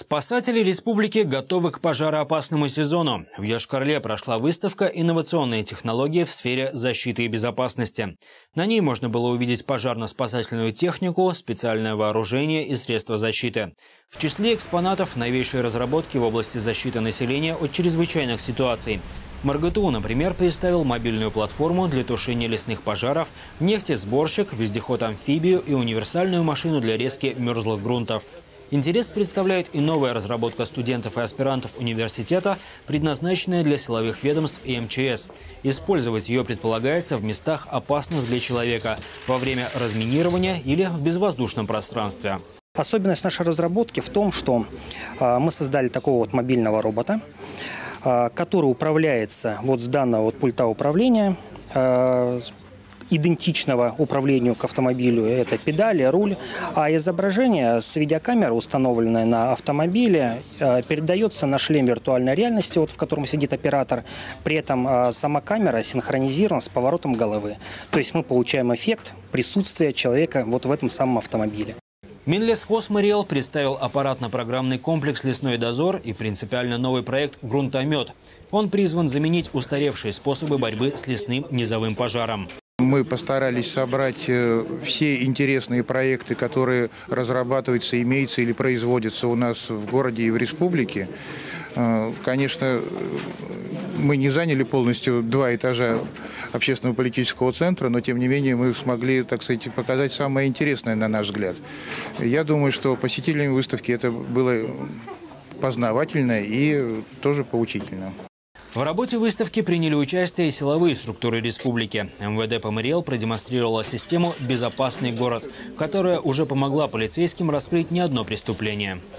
Спасатели республики готовы к пожароопасному сезону. В Йошкар-Оле прошла выставка «Инновационные технологии в сфере защиты и безопасности». На ней можно было увидеть пожарно-спасательную технику, специальное вооружение и средства защиты. В числе экспонатов новейшие разработки в области защиты населения от чрезвычайных ситуаций. МРГТУ, например, представил мобильную платформу для тушения лесных пожаров, нефтесборщик, вездеход-амфибию и универсальную машину для резки мерзлых грунтов. Интерес представляет и новая разработка студентов и аспирантов университета, предназначенная для силовых ведомств и МЧС. Использовать ее предполагается в местах, опасных для человека, во время разминирования или в безвоздушном пространстве. Особенность нашей разработки в том, что мы создали такого вот мобильного робота, который управляется вот с данного пульта управления, идентичного управлению к автомобилю. Это педали, руль. А изображение с видеокамеры, установленное на автомобиле, передается на шлем виртуальной реальности, вот в котором сидит оператор. При этом сама камера синхронизирована с поворотом головы. То есть мы получаем эффект присутствия человека вот в этом самом автомобиле. Минлесхоз МРИЭЛ представил аппаратно-программный комплекс «Лесной дозор» и принципиально новый проект «Грунтомет». Он призван заменить устаревшие способы борьбы с лесным низовым пожаром. Мы постарались собрать все интересные проекты, которые разрабатываются, имеются или производятся у нас в городе и в республике. Конечно, мы не заняли полностью 2 этажа общественного политического центра, но тем не менее мы смогли, так сказать, показать самое интересное, на наш взгляд. Я думаю, что посетителям выставки это было познавательно и тоже поучительно. В работе выставки приняли участие и силовые структуры республики. МВД по МРИЭЛ продемонстрировала систему «Безопасный город», которая уже помогла полицейским раскрыть не одно преступление.